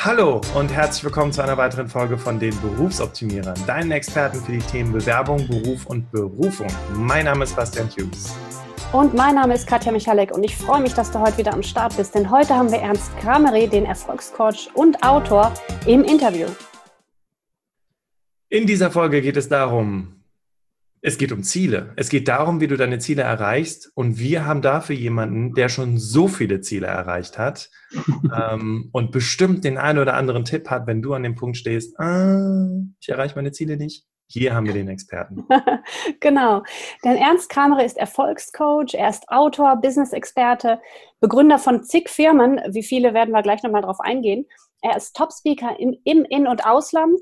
Hallo und herzlich willkommen zu einer weiteren Folge von den Berufsoptimierern, deinen Experten für die Themen Bewerbung, Beruf und Berufung. Mein Name ist Bastian Hughes. Und mein Name ist Katja Michalek und ich freue mich, dass du heute wieder am Start bist, denn heute haben wir Ernst Kramery, den Erfolgscoach und Autor, im Interview. In dieser Folge geht es um Ziele. Es geht darum, wie du deine Ziele erreichst, und wir haben dafür jemanden, der schon so viele Ziele erreicht hat und bestimmt den einen oder anderen Tipp hat, wenn du an dem Punkt stehst, ich erreiche meine Ziele nicht. Hier haben wir den Experten. Genau, denn Ernst Kramery ist Erfolgscoach, er ist Autor, Business-Experte, Begründer von zig Firmen, wie viele werden wir gleich nochmal drauf eingehen. Er ist Top-Speaker im In- und Ausland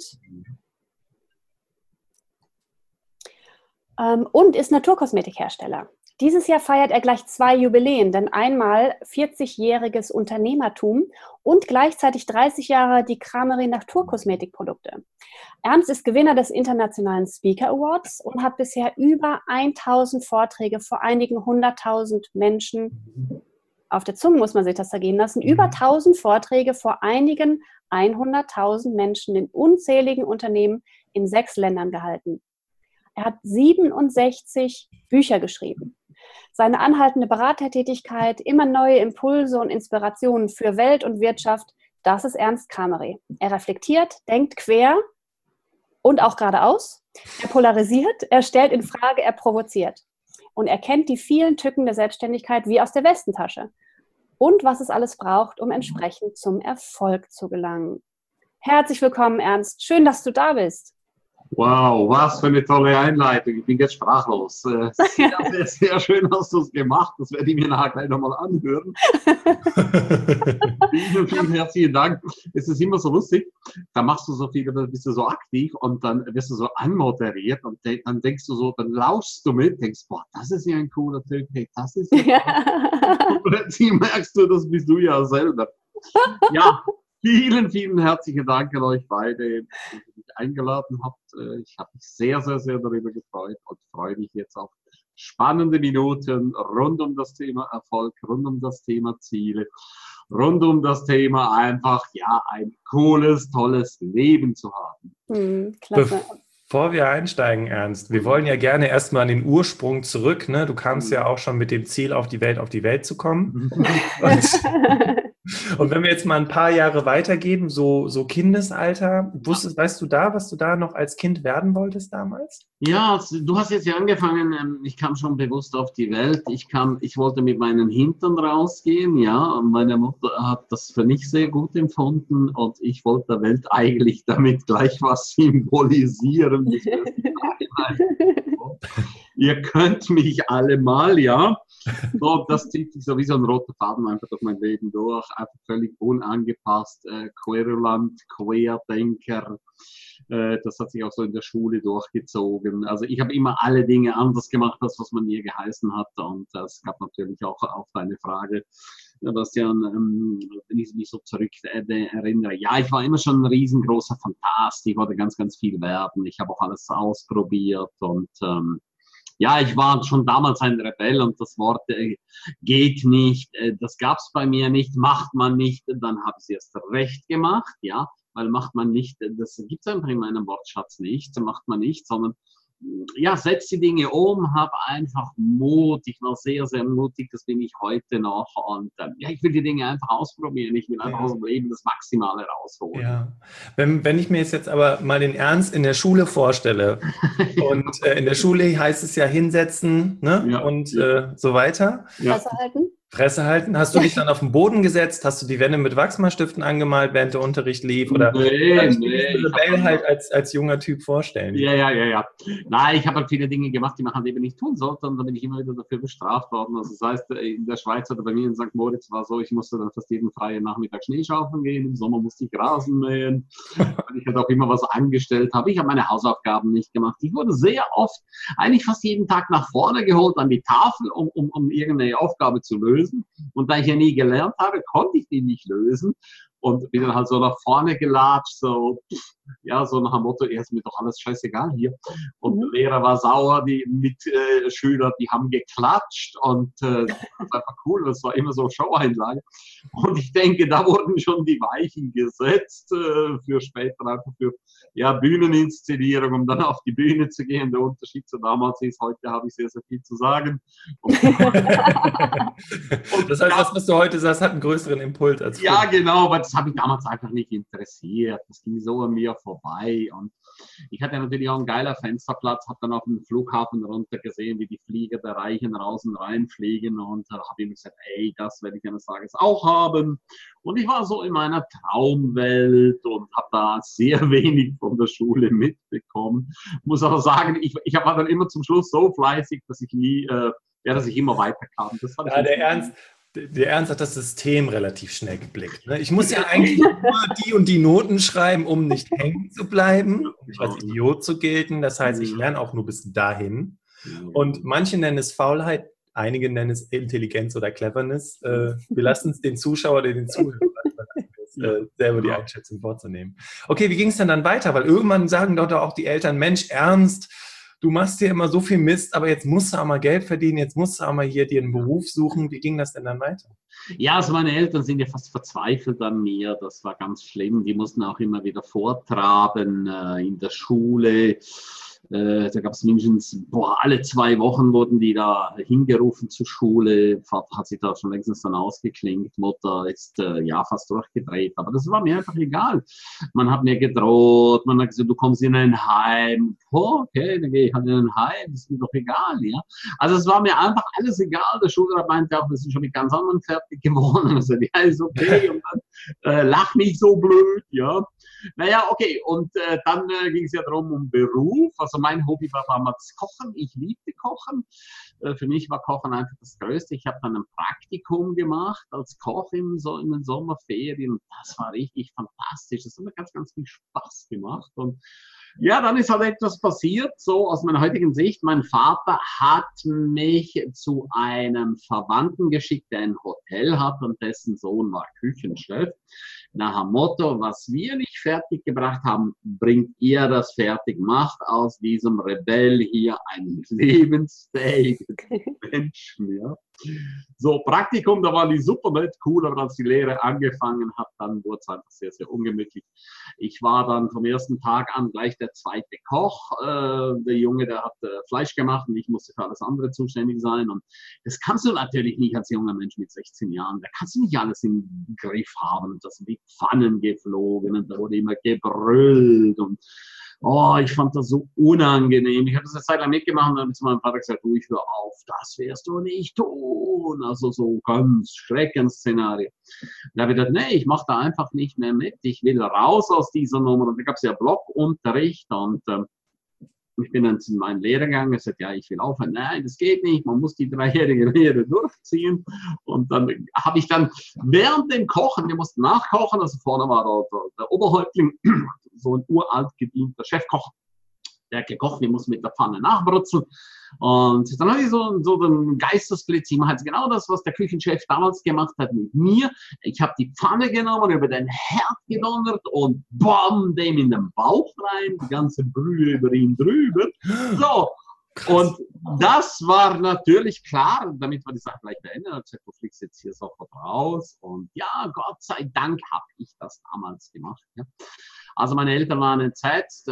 und ist Naturkosmetikhersteller. Dieses Jahr feiert er gleich 2 Jubiläen, denn einmal 40-jähriges Unternehmertum und gleichzeitig 30 Jahre die Kramery Naturkosmetikprodukte. Ernst ist Gewinner des Internationalen Speaker Awards und hat bisher über 1000 Vorträge vor einigen 100.000 Menschen auf der Zunge, muss man sich das zergehen lassen, über 1000 Vorträge vor einigen 100.000 Menschen in unzähligen Unternehmen in 6 Ländern gehalten. Er hat 67 Bücher geschrieben. Seine anhaltende Beratertätigkeit, immer neue Impulse und Inspirationen für Welt und Wirtschaft, das ist Ernst Kramery. Er reflektiert, denkt quer und auch geradeaus. Er polarisiert, er stellt in Frage, er provoziert. Und er kennt die vielen Tücken der Selbstständigkeit wie aus der Westentasche. Und was es alles braucht, um entsprechend zum Erfolg zu gelangen. Herzlich willkommen, Ernst. Schön, dass du da bist. Wow, was für eine tolle Einleitung. Ich bin jetzt sprachlos. Sehr, sehr schön hast du es gemacht. Das werde ich mir nachher gleich nochmal anhören. Vielen herzlichen Dank. Es ist immer so lustig. Da machst du so viel, dann bist du so aktiv und dann wirst du so anmoderiert und dann denkst du so, dann lauschst du mit, denkst, boah, das ist ja ein cooler Typ. Hey, das ist ja und plötzlich merkst du, das bist du ja selber. Ja. Vielen, vielen herzlichen Dank an euch beide, dass ihr mich eingeladen habt. Ich habe mich sehr, sehr, sehr darüber gefreut und freue mich jetzt auf spannende Minuten rund um das Thema Erfolg, rund um das Thema Ziele, rund um das Thema einfach, ja, ein cooles, tolles Leben zu haben. Klasse. Bevor wir einsteigen, Ernst, wir wollen ja gerne erstmal an den Ursprung zurück. Ne? Du kamst ja auch schon mit dem Ziel, auf die Welt zu kommen. Und wenn wir jetzt mal ein paar Jahre weitergehen, so Kindesalter, weißt du da, was du da noch als Kind werden wolltest damals? Ja, du hast jetzt ja angefangen, ich kam schon bewusst auf die Welt. Ich wollte mit meinen Hintern rausgehen, ja, und meine Mutter hat das für nicht sehr gut empfunden und ich wollte der Welt eigentlich damit gleich was symbolisieren. Ihr könnt mich alle mal, ja. So, das zieht sich so wie so ein roter Faden einfach durch mein Leben durch. Einfach völlig unangepasst, querulant, Querdenker. Das hat sich auch so in der Schule durchgezogen. Also ich habe immer alle Dinge anders gemacht, als was man mir geheißen hat. Und das gab natürlich auch auf deine Frage, Bastian, wenn ich mich so zurück erinnere. Ja, ich war immer schon ein riesengroßer Fantast. Ich wollte ganz, ganz viel werden. Ich habe auch alles ausprobiert und ja, ich war schon damals ein Rebell und das Wort geht nicht, das gab es bei mir nicht, macht man nicht, dann habe ich es erst recht gemacht, ja, weil macht man nicht, das gibt es einfach in meinem Wortschatz nicht, macht man nicht, sondern ja, setz die Dinge um, hab einfach Mut. Ich war sehr, sehr mutig, das bin ich heute noch. Und ja, ich will die Dinge einfach ausprobieren. Ich will einfach aus dem Leben das Maximale rausholen. Ja. Wenn ich mir jetzt aber mal den Ernst in der Schule vorstelle und in der Schule heißt es ja hinsetzen, ne? Ja, und ja. So weiter. Ja. Fresse halten. Hast du dich dann auf den Boden gesetzt? Hast du die Wände mit Wachsmalstiften angemalt, während der Unterricht lief? Oder Nee. Rebell halt als junger Typ vorstellen? Ja. Nein, ich habe halt viele Dinge gemacht, die man halt eben nicht tun sollte und dann bin ich immer wieder dafür bestraft worden. Also das heißt, in der Schweiz oder bei mir in St. Moritz war es so, ich musste dann fast jeden freien Nachmittag Schneeschaufeln gehen, im Sommer musste ich Rasen mähen, weil ich halt auch immer was angestellt habe. Ich habe meine Hausaufgaben nicht gemacht. Ich wurde sehr oft, eigentlich fast jeden Tag nach vorne geholt an die Tafel, um irgendeine Aufgabe zu lösen. Und da ich ja nie gelernt habe, konnte ich die nicht lösen. und bin dann halt so nach vorne gelatscht, so, ja, so nach dem Motto, ist mir doch alles scheißegal hier. Und der Lehrer war sauer, die Mitschüler, die haben geklatscht und das war einfach cool, das war immer so Show-Einlage. Und ich denke, da wurden schon die Weichen gesetzt für später, einfach für Bühneninszenierung, um dann auf die Bühne zu gehen. Der Unterschied zu damals ist, heute habe ich sehr, sehr viel zu sagen. Und das heißt, das, was du heute sagst, hat einen größeren Impuls als früher. Ja, genau, aber das habe ich damals einfach nicht interessiert. Das ging so an mir vorbei. Und ich hatte natürlich auch einen geiler Fensterplatz, habe dann auf dem Flughafen runter gesehen, wie die Flieger der Reichen raus und rein fliegen und habe ihm gesagt, ey, das werde ich eines Tages auch haben. Und ich war so in meiner Traumwelt und habe da sehr wenig von der Schule mitbekommen. Muss aber sagen, ich war dann immer zum Schluss so fleißig, dass ich dass ich immer weiterkam. Das ja, der Ernst hat das System relativ schnell geblickt. Ne? Ich muss ja eigentlich nur die und die Noten schreiben, um nicht hängen zu bleiben, um nicht als Idiot zu gelten. Das heißt, ich lerne auch nur bis dahin. Und manche nennen es Faulheit, einige nennen es Intelligenz oder Cleverness. Wir lassen es den Zuschauer oder den Zuhörer selber die Einschätzung vorzunehmen. Okay, wie ging es denn dann weiter? Weil irgendwann sagen doch auch die Eltern, Mensch, Ernst, du machst dir immer so viel Mist, aber jetzt musst du auch mal Geld verdienen, jetzt musst du auch mal hier dir einen Beruf suchen. Wie ging das denn dann weiter? Ja, also meine Eltern sind ja fast verzweifelt an mir. Das war ganz schlimm. Die mussten auch immer wieder vortraben in der Schule. Da gab es mindestens, alle 2 Wochen wurden die da hingerufen zur Schule. Vater hat sich da schon längstens dann ausgeklinkt. Mutter ist fast durchgedreht. Aber das war mir einfach egal. Man hat mir gedroht, man hat gesagt, du kommst in ein Heim. Okay, dann gehe ich halt in ein Heim, das ist mir doch egal. Ja? Also es war mir einfach alles egal. Der Schulrat meinte auch, wir sind schon mit ganz anderen fertig geworden. Also ja, ist okay. Und dann lach nicht so blöd, ja. Naja, okay, und dann ging es ja darum, um Beruf. Also mein Hobby war damals Kochen. Ich liebte Kochen. Für mich war Kochen einfach das Größte. Ich habe dann ein Praktikum gemacht als Koch in den Sommerferien. Und das war richtig fantastisch. Das hat mir ganz, ganz viel Spaß gemacht. Und ja, dann ist halt etwas passiert, so aus meiner heutigen Sicht. Mein Vater hat mich zu einem Verwandten geschickt, der ein Hotel hat und dessen Sohn war Küchenchef. Nach dem Motto, was wir nicht fertig gebracht haben, bringt ihr das fertig. Macht aus diesem Rebell hier einen lebensfähigen Menschen. Ja. So, Praktikum, da war die super nett, cool, aber als die Lehre angefangen hat, dann wurde es einfach sehr, sehr ungemütlich. Ich war dann vom ersten Tag an gleich der zweite Koch. Der Junge, der hat Fleisch gemacht und ich musste für alles andere zuständig sein. Und das kannst du natürlich nicht als junger Mensch mit 16 Jahren. Da kannst du nicht alles im Griff haben. Und da sind die Pfannen geflogen und da wurde immer gebrüllt und ich fand das so unangenehm. Ich habe das eine Zeit lang mitgemacht und dann habe ich zu meinem Vater gesagt, du, ich höre auf, das wirst du nicht tun. Also so ganz Schreckensszenario. Da habe ich gedacht, nee, ich mache da einfach nicht mehr mit. Ich will raus aus dieser Nummer. Und da gab es ja Blockunterricht und ich bin dann zu meinem Lehrer gegangen und gesagt, ja, ich will aufhören. Nein, das geht nicht. Man muss die 3-jährige Lehre durchziehen. Und dann habe ich dann während dem Kochen, wir mussten nachkochen, also vorne war der Oberhäuptling, so ein uralt gedienter Chefkoch, der hat gekocht, wir mussten mit der Pfanne nachbrutzeln. Und dann habe ich so einen Geistesblitz. Ich mache jetzt genau das, was der Küchenchef damals gemacht hat mit mir. Ich habe die Pfanne genommen, über den Herd gedonnert und bam, dem in den Bauch rein, die ganze Brühe über ihn drüber. So. Und das war natürlich klar, damit war die Sache gleich beendet. Ich habe gesagt, du fliegst jetzt hier sofort raus. Und ja, Gott sei Dank habe ich das damals gemacht. Ja. Also meine Eltern waren entsetzt.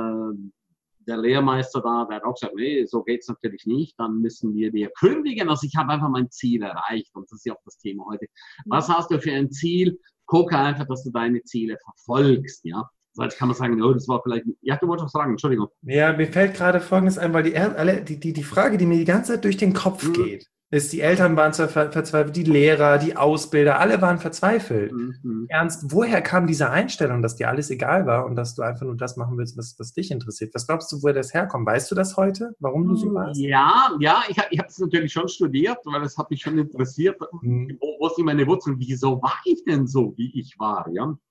Der Lehrmeister da, der hat auch gesagt, nee, so geht es natürlich nicht, dann müssen wir dir kündigen. Also ich habe einfach mein Ziel erreicht und das ist ja auch das Thema heute. Was hast du für ein Ziel? Gucke einfach, dass du deine Ziele verfolgst, ja. So, jetzt kann man sagen, oh, das war vielleicht, ja, du wolltest was sagen, Entschuldigung. Ja, mir fällt gerade Folgendes ein, weil die Frage, die mir die ganze Zeit durch den Kopf geht, ist, die Eltern waren verzweifelt, die Lehrer, die Ausbilder, alle waren verzweifelt. Ernst, woher kam diese Einstellung, dass dir alles egal war und dass du einfach nur das machen willst, was dich interessiert? Was glaubst du, woher das herkommt? Weißt du das heute, warum du so warst? Ja, ich habe es natürlich schon studiert, weil es hat mich schon interessiert, wo sind meine Wurzeln, wieso war ich denn so, wie ich war, ja?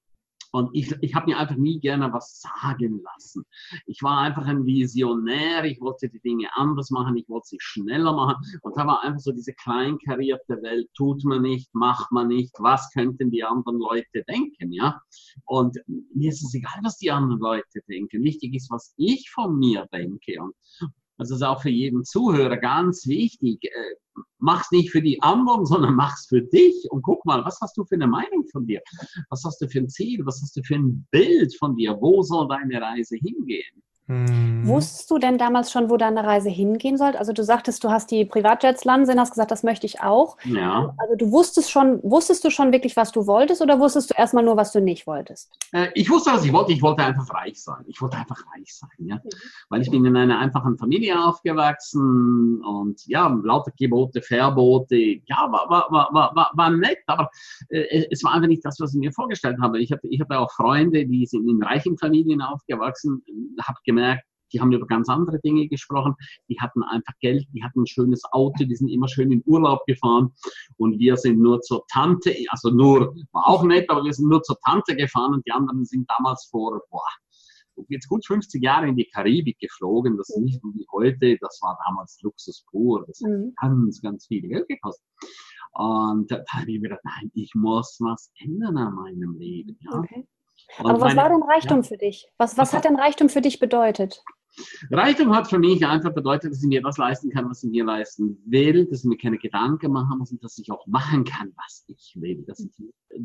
Und ich habe mir einfach nie gerne was sagen lassen. Ich war einfach ein Visionär, ich wollte die Dinge anders machen, ich wollte sie schneller machen. Und da war einfach so diese kleinkarierte Welt, tut man nicht, macht man nicht, was könnten die anderen Leute denken, ja? Und mir ist es egal, was die anderen Leute denken. Wichtig ist, was ich von mir denke. Und das ist auch für jeden Zuhörer ganz wichtig. Mach's nicht für die anderen, sondern mach's für dich. Und guck mal, was hast du für eine Meinung von dir? Was hast du für ein Ziel? Was hast du für ein Bild von dir? Wo soll deine Reise hingehen? Wusstest du denn damals schon, wo deine Reise hingehen sollte? Also du sagtest, du hast die Privatjets landen sehen, hast gesagt, das möchte ich auch. Ja. Also wusstest du schon wirklich, was du wolltest, oder wusstest du erstmal nur, was du nicht wolltest? Ich wusste, was ich wollte. Ich wollte einfach reich sein. Ja? Weil ich bin in einer einfachen Familie aufgewachsen und ja, lauter Gebote, Verbote. Ja, war nett, aber es war einfach nicht das, was ich mir vorgestellt habe. Ich hatte auch Freunde, die sind in reichen Familien aufgewachsen, habe gemerkt, die haben über ganz andere Dinge gesprochen. Die hatten einfach Geld, die hatten ein schönes Auto, die sind immer schön in Urlaub gefahren. Und wir sind nur zur Tante, also nur, war auch nett, aber wir sind nur zur Tante gefahren und die anderen sind damals vor, jetzt gut 50 Jahre in die Karibik geflogen. Das ist nicht wie heute, das war damals Luxus pur. Das hat ganz, ganz viel Geld gekostet. Und da habe ich mir gedacht, nein, ich muss was ändern an meinem Leben. Ja. Okay. Aber was war denn Reichtum für dich? Was hat denn Reichtum für dich bedeutet? Reichtum hat für mich einfach bedeutet, dass ich mir das leisten kann, was ich mir leisten will, dass ich mir keine Gedanken machen muss und dass ich auch machen kann, was ich will. Dass ich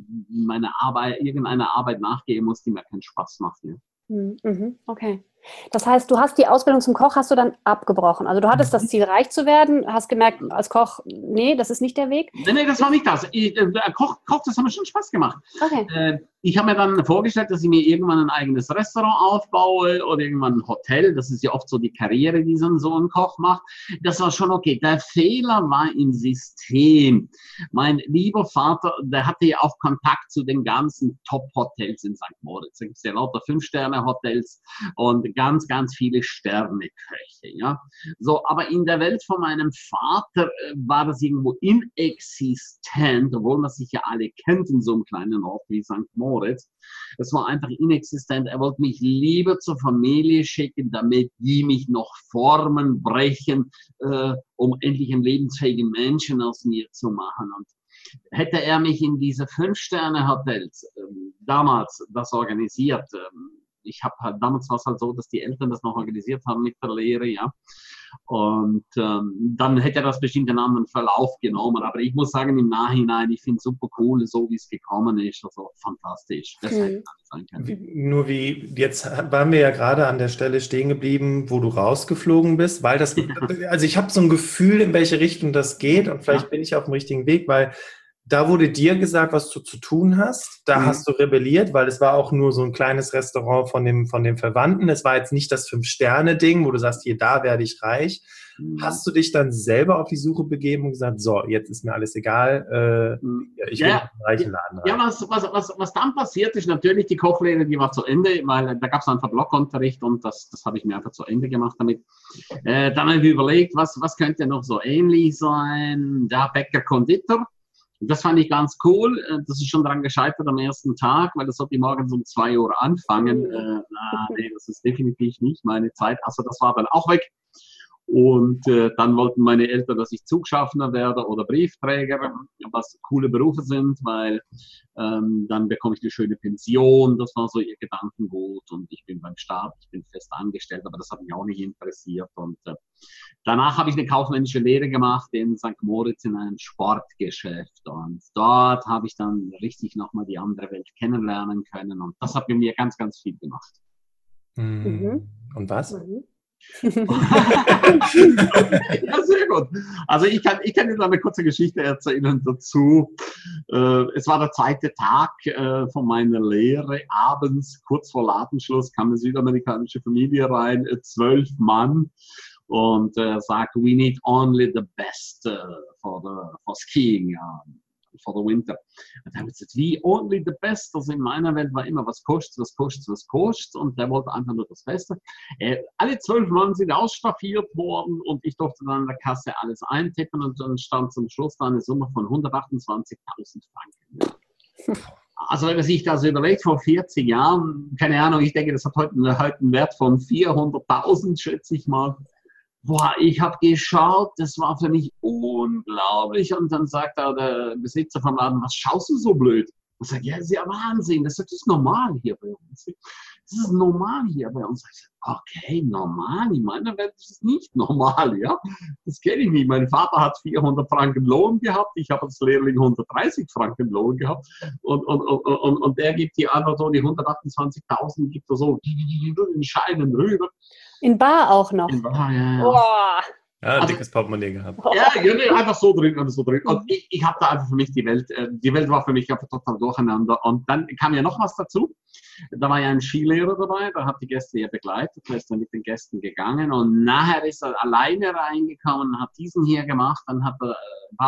irgendeiner Arbeit nachgehen muss, die mir keinen Spaß macht. Ja. Okay. Das heißt, du hast die Ausbildung zum Koch, hast du dann abgebrochen. Also du hattest das Ziel, reich zu werden, hast gemerkt, als Koch, nee, das ist nicht der Weg. Nee, das war nicht das. Koch, das hat mir schon Spaß gemacht. Okay. Ich habe mir dann vorgestellt, dass ich mir irgendwann ein eigenes Restaurant aufbaue oder irgendwann ein Hotel. Das ist ja oft so die Karriere, die so ein Koch macht. Das war schon okay. Der Fehler war im System. Mein lieber Vater, der hatte ja auch Kontakt zu den ganzen Top-Hotels in St. Moritz. Da gibt es ja lauter 5-Sterne-Hotels und ganz, ganz viele Sterneköche. Ja? So, aber in der Welt von meinem Vater war das irgendwo inexistent, obwohl man sich ja alle kennt in so einem kleinen Ort wie St. Moritz. Das war einfach inexistent. Er wollte mich lieber zur Familie schicken, damit die mich noch formen, brechen, um endlich einen lebensfähigen Menschen aus mir zu machen. Und hätte er mich in diese 5-Sterne-Hotels damals das organisiert, damals war es halt so, dass die Eltern das noch organisiert haben mit der Lehre, ja. Und dann hätte er das bestimmt einen anderen Verlauf genommen. Aber ich muss sagen, im Nachhinein, ich finde es super cool, so wie es gekommen ist. Also fantastisch. Das hätte sein können. Jetzt waren wir ja gerade an der Stelle stehen geblieben, wo du rausgeflogen bist, weil also ich habe so ein Gefühl, in welche Richtung das geht und vielleicht bin ich auf dem richtigen Weg, weil da wurde dir gesagt, was du zu tun hast. Da hast du rebelliert, weil es war auch nur so ein kleines Restaurant von dem Verwandten. Es war jetzt nicht das 5-Sterne-Ding, wo du sagst, hier, da werde ich reich. Hast du dich dann selber auf die Suche begeben und gesagt, so, jetzt ist mir alles egal, ich will einen reichen Laden rein. Ja, was dann passiert ist, natürlich die Kochlehre, die war zu Ende, weil da gab es einfach Blockunterricht und das habe ich mir einfach zu Ende gemacht damit. Dann habe ich überlegt, was könnte noch so ähnlich sein? Ja, Bäcker, Konditor. Das fand ich ganz cool. Das ist schon daran gescheitert am ersten Tag, weil das sollte morgens um 2 Uhr anfangen. Nee, das ist definitiv nicht meine Zeit. Also das war dann auch weg. Und dann wollten meine Eltern, dass ich Zugschaffner werde oder Briefträger, was coole Berufe sind, weil dann bekomme ich eine schöne Pension. Das war so ihr Gedankengut. Und ich bin beim Staat, ich bin fest angestellt, aber das hat mich auch nicht interessiert. Und danach habe ich eine kaufmännische Lehre gemacht in St. Moritz in einem Sportgeschäft. Und dort habe ich dann richtig nochmal die andere Welt kennenlernen können. Und das hat mit mir ganz, ganz viel gemacht. Und was? Ja, sehr gut. Also ich kann dir eine kurze Geschichte erzählen dazu. Es war der 2. Tag von meiner Lehre. Abends, kurz vor Ladenschluss, kam eine südamerikanische Familie rein, 12 Mann. Und sagt, we need only the best for skiing. For the winter. Und dann habe ich gesagt, wie only the best? Also in meiner Welt war immer, was kostet. Und der wollte einfach nur das Beste. Alle 12 Mann sind ausstaffiert worden und ich durfte dann an der Kasse alles eintippen und dann stand zum Schluss da eine Summe von 128.000 Franken. Also wenn man sich das überlegt, vor 40 Jahren, keine Ahnung, ich denke, das hat heute einen Wert von 400.000, schätze ich mal. Boah, ich habe geschaut, das war für mich unglaublich. Und dann sagt da der Besitzer vom Laden, was schaust du so blöd? Und sagt, ja, das ist ja Wahnsinn, das ist normal hier bei uns. Das ist normal hier bei uns. Ich sage, okay, normal, in meiner Welt ist es nicht normal, ja. Das kenne ich nicht. Mein Vater hat 400 Franken Lohn gehabt, ich habe als Lehrling 130 Franken Lohn gehabt und der gibt die anderen so, die 128.000 gibt er so in Scheinen rüber. In Bar auch noch. In Bar, ja. Boah. Ja, ein dickes Portemonnaie gehabt. Ja, nee, einfach so drin, alles so drin. Und ich habe da einfach für mich die Welt war für mich einfach total durcheinander. Und dann kam ja noch was dazu. Da war ja ein Skilehrer dabei, der hat die Gäste ja begleitet, der ist dann mit den Gästen gegangen und nachher ist er alleine reingekommen, hat diesen hier gemacht, dann hat er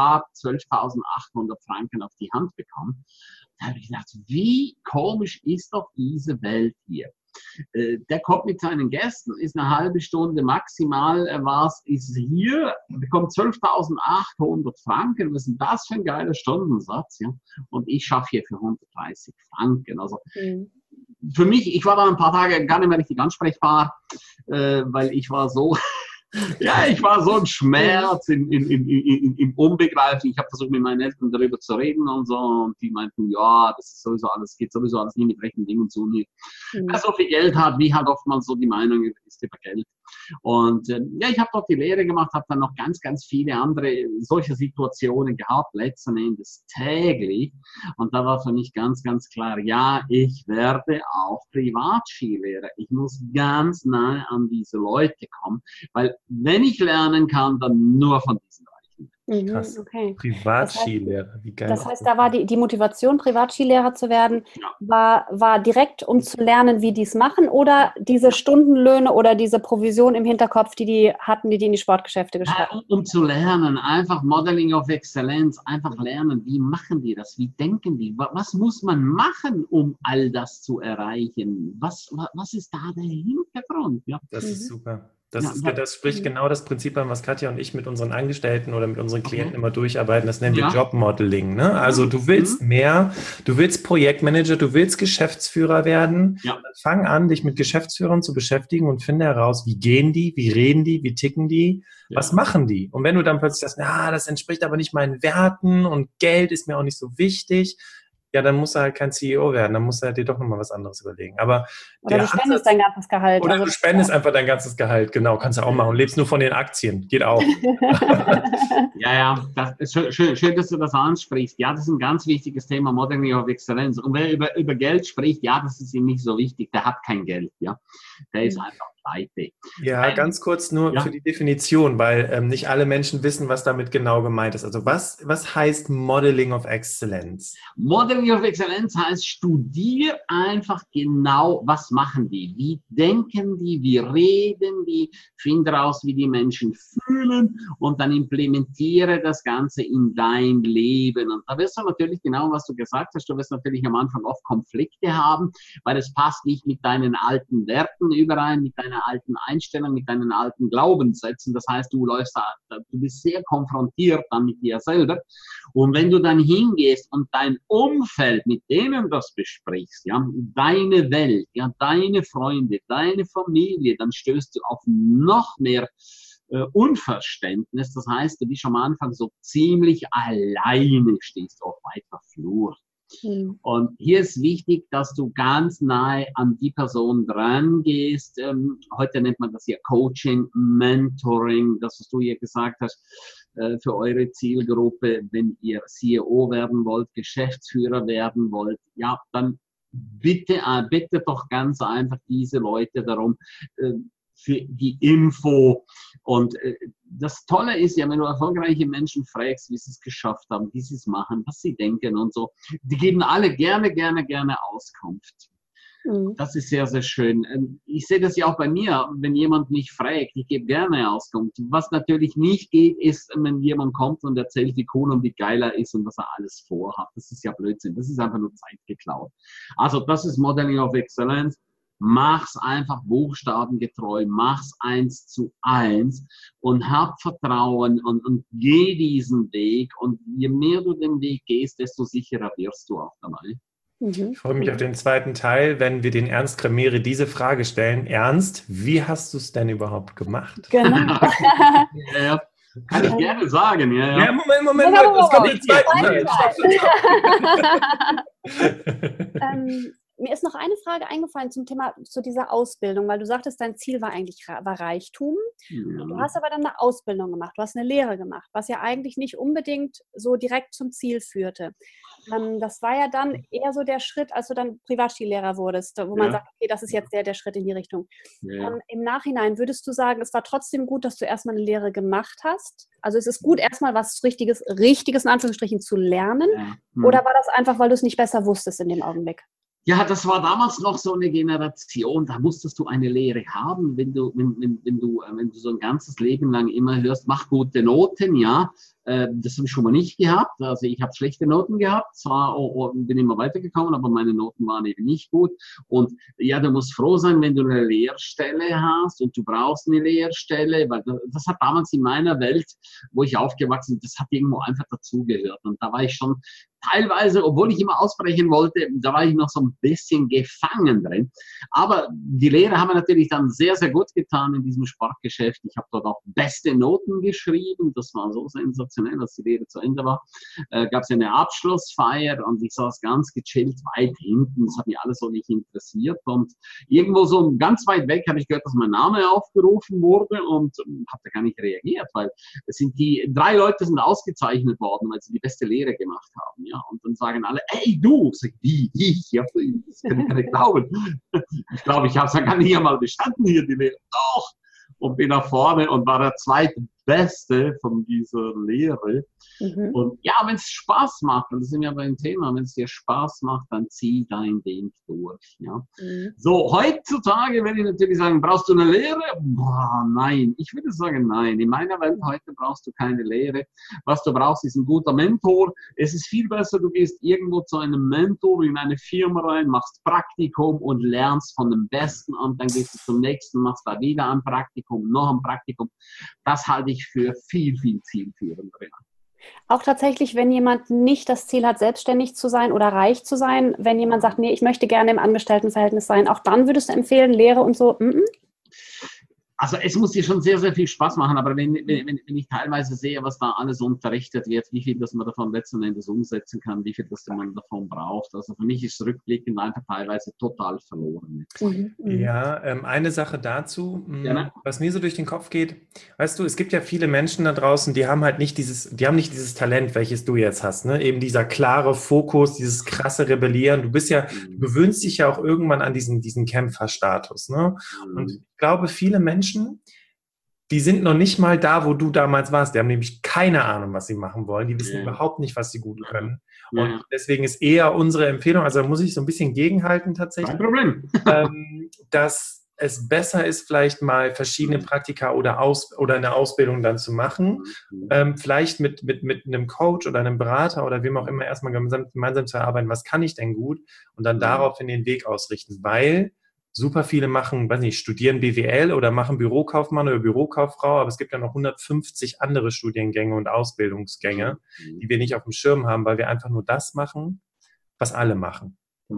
12.800 Franken auf die Hand bekommen. Da habe ich gedacht, wie komisch ist doch diese Welt hier. Der kommt mit seinen Gästen, ist eine halbe Stunde maximal, ist hier, bekommt 12.800 Franken. Was ist denn das für ein geiler Stundensatz? Ja? Und ich schaffe hier für 130 Franken. Also für mich, ich war da ein paar Tage gar nicht mehr richtig ansprechbar, weil ich war so... Ja, ich war so ein Schmerz im Unbegreifen. Ich habe versucht, mit meinen Eltern darüber zu reden und so. Und die meinten, ja, das ist sowieso alles, geht sowieso alles nie mit rechten Dingen zu. Wer so viel Geld hat, wie halt oftmals so die Meinung ist über Geld. Und ja, ich habe dort die Lehre gemacht, habe dann noch ganz, ganz viele andere solche Situationen gehabt, letzten Endes täglich. Und da war für mich ganz, ganz klar, ja, ich werde auch Privatskilehrer. Ich muss ganz nahe an diese Leute kommen, weil wenn ich lernen kann, dann nur von diesen Reichen. Krass. Okay. Privatskilehrer, wie geil. Das heißt, da war die Motivation, Privatskilehrer zu werden, war direkt, um zu lernen, wie die es machen, oder diese Stundenlöhne oder diese Provision im Hinterkopf, die hatten, die in die Sportgeschäfte geschafft haben? Um zu lernen, einfach Modeling of Excellence, einfach lernen, wie machen die das, wie denken die, was muss man machen, um all das zu erreichen, was ist da der Hintergrund? Ja. Das ist super. Das spricht genau das Prinzip an, was Katja und ich mit unseren Angestellten oder mit unseren Klienten immer durcharbeiten. Das nennen wir Jobmodeling. Ne? Also du willst mehr, du willst Projektmanager, du willst Geschäftsführer werden. Ja. Fang an, dich mit Geschäftsführern zu beschäftigen und finde heraus, wie gehen die, wie reden die, wie ticken die, was machen die. Und wenn du dann plötzlich sagst, das entspricht aber nicht meinen Werten und Geld ist mir auch nicht so wichtig, ja, dann musst du halt kein CEO werden, dann musst du halt dir doch nochmal was anderes überlegen. Aber oder du spendest dein ganzes Gehalt. Oder du spendest einfach dein ganzes Gehalt, genau, kannst du auch machen und lebst nur von den Aktien, geht auch. Ja, das ist schön, dass du das ansprichst. Ja, das ist ein ganz wichtiges Thema, Modeling of Excellence. Und wer über Geld spricht, ja, das ist ihm nicht so wichtig, der hat kein Geld, ja. Der ist einfach pleite. Ja, ganz kurz nur für die Definition, weil nicht alle Menschen wissen, was damit genau gemeint ist. Also was heißt Modeling of Excellence? Modeling of Excellence heißt, studier einfach genau, was machen die, wie denken die, wie reden die, finde raus, wie die Menschen fühlen und dann implementiere das Ganze in dein Leben. Und da wirst du natürlich genau, was du gesagt hast, du wirst natürlich am Anfang oft Konflikte haben, weil es passt nicht mit deinen alten Werten überein, mit deiner alten Einstellung, mit deinen alten Glaubenssätzen. Das heißt, du bist sehr konfrontiert dann mit dir selber. Und wenn du dann hingehst und dein Umfeld, mit denen das besprichst, ja, deine Welt, ja, deine Freunde, deine Familie, dann stößt du auf noch mehr Unverständnis. Das heißt, du bist am Anfang so ziemlich alleine, stehst auf weiter Flur. Und hier ist wichtig, dass du ganz nahe an die Person dran gehst. Heute nennt man das ja Coaching, Mentoring, das, was du hier gesagt hast, für eure Zielgruppe, wenn ihr CEO werden wollt, Geschäftsführer werden wollt, ja, dann bitte doch ganz einfach diese Leute darum, für die Info. Und das Tolle ist ja, wenn du erfolgreiche Menschen fragst, wie sie es geschafft haben, wie sie es machen, was sie denken und so, die geben alle gerne Auskunft. Das ist sehr, sehr schön. Ich sehe das ja auch bei mir, wenn jemand mich fragt, ich gebe gerne Auskunft. Was natürlich nicht geht, ist, wenn jemand kommt und erzählt, wie cool und wie geil er ist und was er alles vorhat. Das ist ja Blödsinn. Das ist einfach nur Zeit geklaut. Also das ist Modeling of Excellence. Mach's einfach buchstabengetreu, mach's 1:1 und hab Vertrauen und geh diesen Weg. Und je mehr du den Weg gehst, desto sicherer wirst du auch dabei. Ich freue mich auf den zweiten Teil, wenn wir den Ernst Kremeri diese Frage stellen. Ernst, wie hast du es denn überhaupt gemacht? Genau. Ja, kann ich gerne sagen. Ja, Moment, das kommt im zweiten Teil. Mir ist noch eine Frage eingefallen zum Thema, zu dieser Ausbildung, weil du sagtest, dein Ziel war eigentlich Reichtum. Ja. Du hast aber dann eine Ausbildung gemacht, du hast eine Lehre gemacht, was ja eigentlich nicht unbedingt so direkt zum Ziel führte. Das war ja dann eher so der Schritt, als du dann Privatschullehrer wurdest, wo man sagt, okay, das ist jetzt der Schritt in die Richtung. Ja. Im Nachhinein würdest du sagen, es war trotzdem gut, dass du erstmal eine Lehre gemacht hast? Also es ist gut, erstmal was Richtiges in Anführungsstrichen zu lernen? Oder war das einfach, weil du es nicht besser wusstest in dem Augenblick? Ja, das war damals noch so eine Generation, da musstest du eine Lehre haben, wenn du so ein ganzes Leben lang immer hörst, mach gute Noten, ja. Das habe ich schon mal nicht gehabt. Also ich habe schlechte Noten gehabt, zwar bin immer weitergekommen, aber meine Noten waren eben nicht gut. Und ja, du musst froh sein, wenn du eine Lehrstelle hast und du brauchst eine Lehrstelle, weil das hat damals in meiner Welt, wo ich aufgewachsen bin, das hat irgendwo einfach dazugehört. Und da war ich schon teilweise, obwohl ich immer ausbrechen wollte, da war ich noch so ein bisschen gefangen drin. Aber die Lehre haben wir natürlich dann sehr, sehr gut getan in diesem Sportgeschäft. Ich habe dort auch beste Noten geschrieben. Das war so sensationell, als die Lehre zu Ende war. Gab es eine Abschlussfeier und ich saß ganz gechillt weit hinten. Das hat mich alles so nicht interessiert. Und irgendwo so ganz weit weg habe ich gehört, dass mein Name aufgerufen wurde und habe da gar nicht reagiert, weil es sind die 3 Leute sind ausgezeichnet worden, weil sie die beste Lehre gemacht haben. Ja, und dann sagen alle, ey, du, sag ich, ja, das kann ich gar nicht glauben. Ich glaube, ich habe es ja gar nicht einmal bestanden hier, die Lehre. Doch! Und bin nach vorne und war der zweitbeste von dieser Lehre. Und ja, wenn es Spaß macht, und das sind wir beim Thema, wenn es dir Spaß macht, dann zieh dein Ding durch. Ja. So, heutzutage würde ich natürlich sagen, brauchst du eine Lehre? Boah, nein. Ich würde sagen, nein. In meiner Welt heute brauchst du keine Lehre. Was du brauchst, ist ein guter Mentor. Es ist viel besser, du gehst irgendwo zu einem Mentor in eine Firma rein, machst Praktikum und lernst von dem Besten und dann gehst du zum nächsten, machst da wieder ein Praktikum, noch ein Praktikum. Das halte ich für viel, viel zielführender. Auch tatsächlich, wenn jemand nicht das Ziel hat, selbstständig zu sein oder reich zu sein, wenn jemand sagt, nee, ich möchte gerne im Angestelltenverhältnis sein, auch dann würdest du empfehlen, Lehre und so? Also es muss dir schon sehr, sehr viel Spaß machen, aber wenn ich teilweise sehe, was da alles unterrichtet wird, wie viel das man davon letzten Endes umsetzen kann, wie viel das man davon braucht. Also für mich ist rückblickend einfach teilweise total verloren. Ja, eine Sache dazu, was mir so durch den Kopf geht, weißt du, es gibt ja viele Menschen da draußen, die haben halt nicht dieses Talent, welches du jetzt hast, ne? Eben dieser klare Fokus, dieses krasse Rebellieren. Du gewöhnst dich ja auch irgendwann an diesen Kämpferstatus, ne? Und ich glaube, viele Menschen, die sind noch nicht mal da, wo du damals warst. Die haben nämlich keine Ahnung, was sie machen wollen. Die wissen überhaupt nicht, was sie gut können. Und deswegen ist eher unsere Empfehlung, also da muss ich so ein bisschen gegenhalten tatsächlich, kein Problem. dass es besser ist, vielleicht mal verschiedene Praktika oder eine Ausbildung dann zu machen. Vielleicht mit einem Coach oder einem Berater oder wem auch immer erstmal gemeinsam zu erarbeiten, was kann ich denn gut und dann daraufhin den Weg ausrichten, weil super viele studieren BWL oder machen Bürokaufmann oder Bürokauffrau, aber es gibt ja noch 150 andere Studiengänge und Ausbildungsgänge, die wir nicht auf dem Schirm haben, weil wir einfach nur das machen, was alle machen.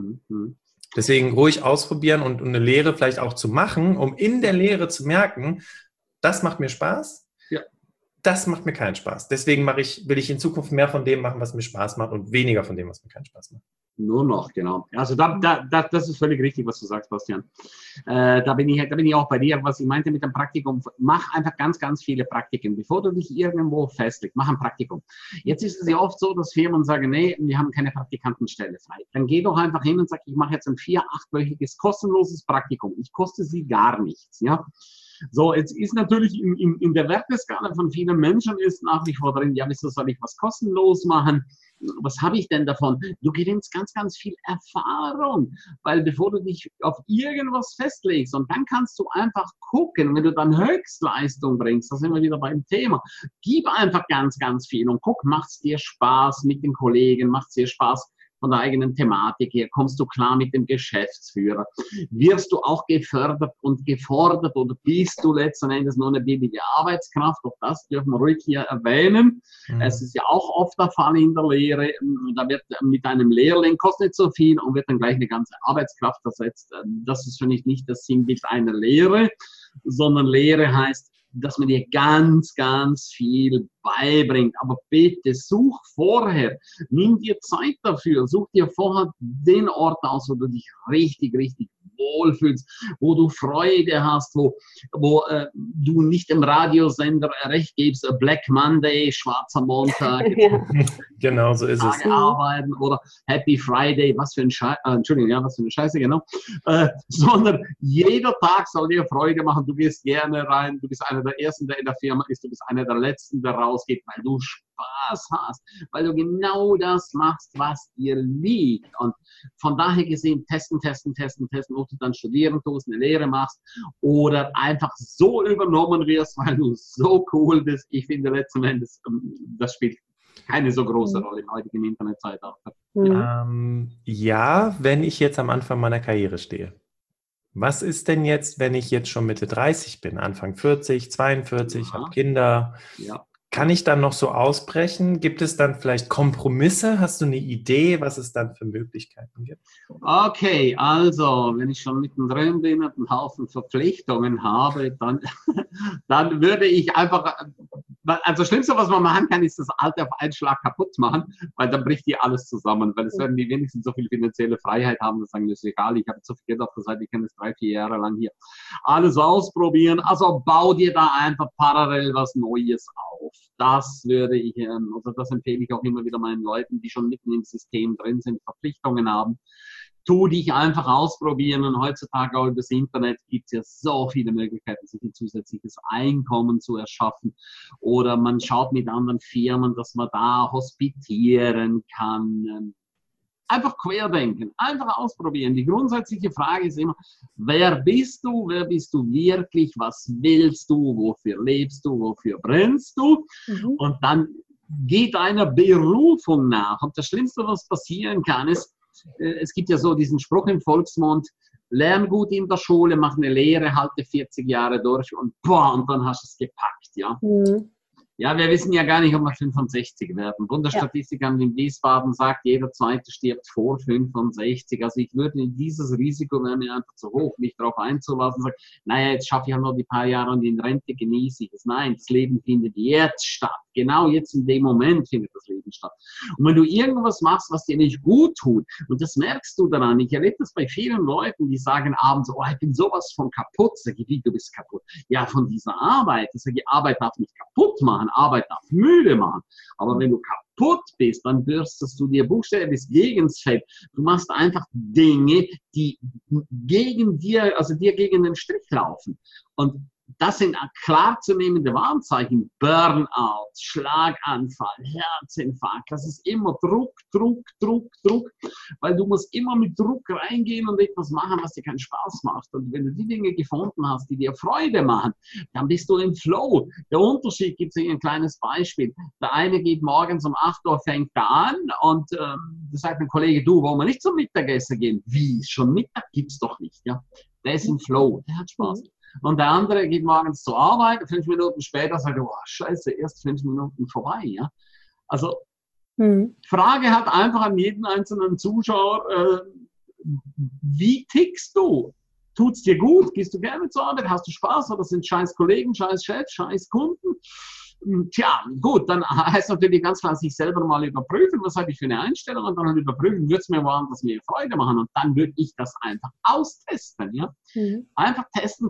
Deswegen ruhig ausprobieren und eine Lehre vielleicht auch zu machen, um in der Lehre zu merken, das macht mir Spaß, das macht mir keinen Spaß. Deswegen will ich in Zukunft mehr von dem machen, was mir Spaß macht und weniger von dem, was mir keinen Spaß macht. Nur noch, genau. Also das ist völlig richtig, was du sagst, Bastian. Da bin ich auch bei dir. Was ich meinte mit dem Praktikum, mach einfach ganz, ganz viele Praktiken. Bevor du dich irgendwo festlegst, mach ein Praktikum. Jetzt ist es ja oft so, dass Firmen sagen, nee, wir haben keine Praktikantenstelle frei. Dann geh doch einfach hin und sag, ich mache jetzt ein 4-8-wöchiges kostenloses Praktikum. Ich koste sie gar nichts, ja. So, jetzt ist natürlich in der Werteskala von vielen Menschen ist nach wie vor drin, ja, wieso soll ich was kostenlos machen? Was habe ich denn davon? Du gewinnst ganz, ganz viel Erfahrung, weil bevor du dich auf irgendwas festlegst und dann kannst du einfach gucken, wenn du dann Höchstleistung bringst, da sind wir wieder beim Thema, gib einfach ganz, ganz viel und guck, macht es dir Spaß mit den Kollegen, macht es dir Spaß, von der eigenen Thematik her? Kommst du klar mit dem Geschäftsführer? Wirst du auch gefördert und gefordert oder bist du letzten Endes nur eine billige Arbeitskraft? Auch das dürfen wir ruhig hier erwähnen. Es ist ja auch oft der Fall in der Lehre. Da wird mit einem Lehrling, kostet nicht so viel und wird dann gleich eine ganze Arbeitskraft ersetzt. Das ist für mich nicht das Sinnbild einer Lehre, sondern Lehre heißt, dass man dir ganz, ganz viel beibringt. Aber bitte, such vorher, nimm dir Zeit dafür, such dir vorher den Ort aus, wo du dich richtig, richtig wohlfühlst, wo du Freude hast, wo du nicht dem Radiosender recht gibst, Black Monday, schwarzer Montag, genau so ist es. Arbeiten oder Happy Friday, was für ein Scheiße, Entschuldigung, ja, was für eine Scheiße, genau, sondern jeder Tag soll dir Freude machen, du gehst gerne rein, du bist einer der Ersten, der in der Firma ist, du bist einer der Letzten, der rausgeht, weil du Spaß hast, weil du genau das machst, was dir liegt. Und von daher gesehen, testen, ob du dann studieren tust, eine Lehre machst oder einfach so übernommen wirst, weil du so cool bist. Ich finde letzten Endes, das spielt keine so große Rolle im heutigen Internetzeitalter. Ja, wenn ich jetzt am Anfang meiner Karriere stehe. Was ist denn jetzt, wenn ich jetzt schon Mitte 30 bin, Anfang 40, 42, habe Kinder? Ja. Kann ich dann noch so ausbrechen? Gibt es dann vielleicht Kompromisse? Hast du eine Idee, was es dann für Möglichkeiten gibt? Okay, also, wenn ich schon mittendrin bin und einen Haufen Verpflichtungen habe, dann würde ich einfach, also das Schlimmste, was man machen kann, ist das Alte auf einen Schlag kaputt machen, weil dann bricht dir alles zusammen, weil es werden die wenigstens so viel finanzielle Freiheit haben, dass sagen, das ist egal, ich habe so viel Geld auf der Seite, ich kann das 3-4 Jahre lang hier alles ausprobieren, also bau dir da einfach parallel was Neues auf. Das würde ich, also das empfehle ich auch immer wieder meinen Leuten, die schon mitten im System drin sind, Verpflichtungen haben. Tu dich einfach ausprobieren und heutzutage auch über das Internet gibt es ja so viele Möglichkeiten, sich ein zusätzliches Einkommen zu erschaffen. Oder man schaut mit anderen Firmen, dass man da hospitieren kann. Einfach querdenken, einfach ausprobieren. Die grundsätzliche Frage ist immer, wer bist du wirklich, was willst du, wofür lebst du, wofür brennst du? Und dann geh deiner Berufung nach. Und das Schlimmste, was passieren kann, ist, es gibt ja so diesen Spruch im Volksmund, lern gut in der Schule, mach eine Lehre, halte 40 Jahre durch und dann hast du es gepackt, ja. Ja, wir wissen ja gar nicht, ob wir 65 werden. Bundesstatistikamt in Wiesbaden sagt, jeder Zweite stirbt vor 65. Also ich würde dieses Risiko, wäre mir einfach zu hoch, mich darauf einzulassen, sagen, naja, jetzt schaffe ich ja noch die paar Jahre und in Rente genieße ich es. Nein, das Leben findet jetzt statt. Genau jetzt in dem Moment findet das Leben statt. Und wenn du irgendwas machst, was dir nicht gut tut, und das merkst du daran, ich erlebe das bei vielen Leuten, die sagen abends, oh, ich bin sowas von kaputt. Sag ich, wie, du bist kaputt? Ja, von dieser Arbeit. Ich sage, die Arbeit darf nicht kaputt machen, Arbeit darf müde machen. Aber wenn du kaputt bist, dann bürstest du dir buchstäblich gegen das Feld. Du machst einfach Dinge, die gegen dir, also dir gegen den Strich laufen. Und das sind klar zu nehmende Warnzeichen. Burnout, Schlaganfall, Herzinfarkt. Das ist immer Druck. Weil du musst immer mit Druck reingehen und etwas machen, was dir keinen Spaß macht. Und wenn du die Dinge gefunden hast, die dir Freude machen, dann bist du im Flow. Der Unterschied gibt es hier ein kleines Beispiel. Der eine geht morgens um 8 Uhr, fängt da an und da sagt ein Kollege, du, wollen wir nicht zum Mittagessen gehen? Wie? Schon Mittag? Gibt's doch nicht. Ja? Der ist im Flow, der hat Spaß. Und der andere geht morgens zur Arbeit, 5 Minuten später sagt er, oh, scheiße, erst 5 Minuten vorbei. Ja? Also, Frage hat einfach an jeden einzelnen Zuschauer, wie tickst du? Tut's dir gut? Gehst du gerne zur Arbeit? Hast du Spaß? Oder sind scheiß Kollegen, scheiß Chef, scheiß Kunden? Tja, gut, dann heißt natürlich ganz klar, sich selber mal überprüfen, was habe ich für eine Einstellung und dann überprüfen, würde es mir woanders mehr Freude machen und dann würde ich das einfach austesten, ja. Einfach testen,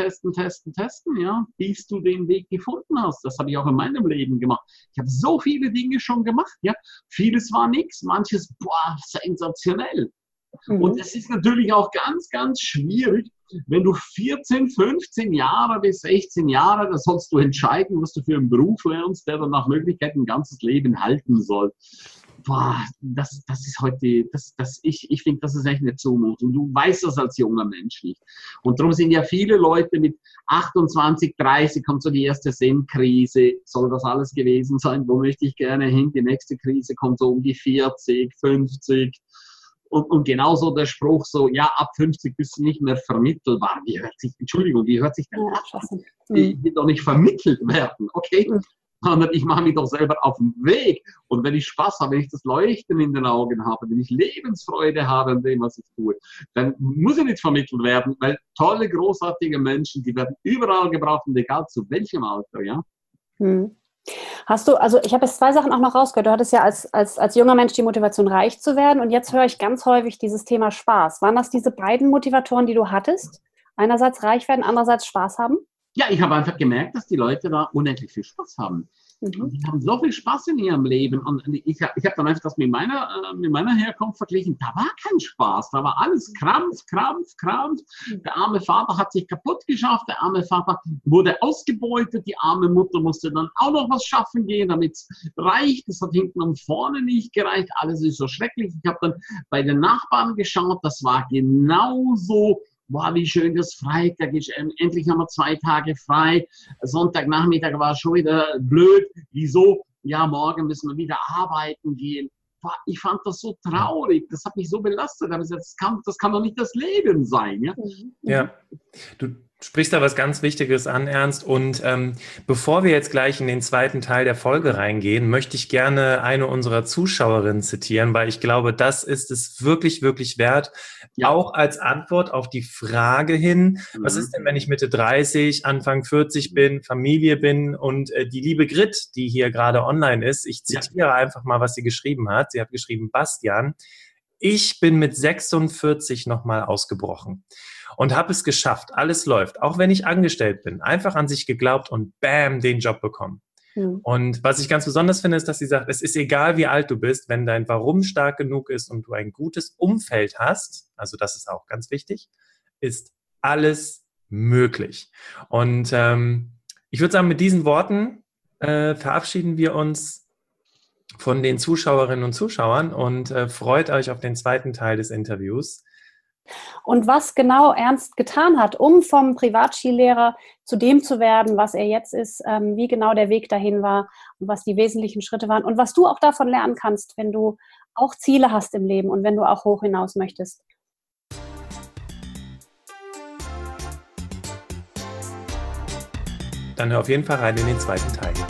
ja, bis du den Weg gefunden hast. Das habe ich auch in meinem Leben gemacht. Ich habe so viele Dinge schon gemacht, ja. Vieles war nichts, manches, boah, sensationell. Und es ist natürlich auch ganz, ganz schwierig, wenn du 14, 15 Jahre bis 16 Jahre, da sollst du entscheiden, was du für einen Beruf lernst, der dann nach Möglichkeit ein ganzes Leben halten soll. boah, das ist heute, ich finde, das ist echt eine Zumutung. Du weißt das als junger Mensch nicht. Und darum sind ja viele Leute mit 28, 30, kommt so die erste Sinnkrise. Soll das alles gewesen sein? Wo möchte ich gerne hin? Die nächste Krise kommt so um die 40, 50. Und genauso der Spruch so, ja, ab 50 bist du nicht mehr vermittelbar. Wie hört sich denn das an? Ich will doch nicht vermittelt werden, okay? Sondern ich mache mich doch selber auf den Weg. Und wenn ich Spaß habe, wenn ich das Leuchten in den Augen habe, wenn ich Lebensfreude habe an dem, was ich tue, dann muss ich nicht vermittelt werden, weil tolle, großartige Menschen, die werden überall gebraucht und egal zu welchem Alter, ja. Hast du, also ich habe jetzt 2 Sachen auch noch rausgehört. Du hattest ja als junger Mensch die Motivation, reich zu werden. Und jetzt höre ich ganz häufig dieses Thema Spaß. Waren das diese beiden Motivatoren, die du hattest? Einerseits reich werden, andererseits Spaß haben? Ja, ich habe einfach gemerkt, dass die Leute da unendlich viel Spaß haben. Und die haben so viel Spaß in ihrem Leben. Und ich habe dann einfach das mit meiner Herkunft verglichen. Da war kein Spaß. Da war alles Krampf. Der arme Vater hat sich kaputt geschafft. Der arme Vater wurde ausgebeutet. Die arme Mutter musste dann auch noch was schaffen gehen, damit es reicht. Das hat hinten und vorne nicht gereicht. Alles ist so schrecklich. Ich habe dann bei den Nachbarn geschaut. Das war genauso. Boah, wie schön, das Freitag ist, endlich haben wir 2 Tage frei. Sonntagnachmittag war schon wieder blöd. Wieso? Ja, morgen müssen wir wieder arbeiten gehen. Boah, ich fand das so traurig. Das hat mich so belastet. Aber das kann doch nicht das Leben sein. Ja, ja. Du sprichst da was ganz Wichtiges an, Ernst. Und bevor wir jetzt gleich in den zweiten Teil der Folge reingehen, möchte ich gerne eine unserer Zuschauerinnen zitieren, weil ich glaube, das ist es wirklich, wirklich wert. Ja. Auch als Antwort auf die Frage hin, was ist denn, wenn ich Mitte 30, Anfang 40 bin, Familie bin und die liebe Grit, die hier gerade online ist, ich zitiere einfach mal, was sie geschrieben hat. Sie hat geschrieben, Bastian, ich bin mit 46 nochmal ausgebrochen. Und habe es geschafft. Alles läuft. Auch wenn ich angestellt bin. Einfach an sich geglaubt und bam, den Job bekommen. Und was ich ganz besonders finde, ist, dass sie sagt, es ist egal, wie alt du bist, wenn dein Warum stark genug ist und du ein gutes Umfeld hast, also das ist auch ganz wichtig, ist alles möglich. Und ich würde sagen, mit diesen Worten verabschieden wir uns von den Zuschauerinnen und Zuschauern und freut euch auf den zweiten Teil des Interviews. Und was genau Ernst getan hat, um vom Privatskilehrer zu dem zu werden, was er jetzt ist, wie genau der Weg dahin war und was die wesentlichen Schritte waren und was du auch davon lernen kannst, wenn du auch Ziele hast im Leben und wenn du auch hoch hinaus möchtest. Dann hör auf jeden Fall rein in den zweiten Teil.